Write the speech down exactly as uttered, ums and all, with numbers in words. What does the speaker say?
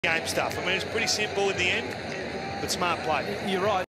game stuff. I mean, it's pretty simple in the end, but smart play. You're right.